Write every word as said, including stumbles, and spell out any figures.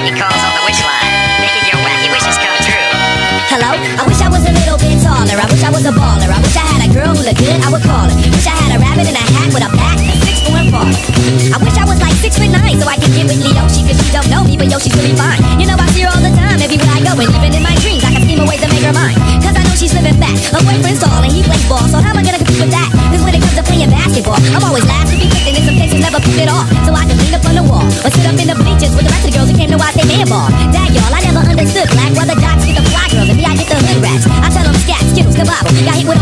He calls on the witch line, making your wacky wishes come true. Hello? I wish I was a little bit taller. I wish I was a baller. I wish I had a girl who looked good, I would call her. Wish I had a rabbit in a hat with a bat and a six-foot bar. I wish I was like six foot nine so I could get with Leoshi, cause she don't know me, but yo, she's really fine. You know, I see her all the time, everywhere I go, and even in my dreams, I can scheme a way to make her mine. Cause I know she's living fat. Her boyfriend's tall and he plays ball, so how am I gonna compete with that? Cause when it comes to playing basketball, I'm always last to be picked, and in some cases never picked at all. So I can lean up on the wall, or sit up in the bleachers with the rest of the girls who came to watch they man ball. Dag y'all, I never understood black, while the jocks get the fly girls, and me I get the hood rats. I tell them scat, skittles, kabobble, got hit with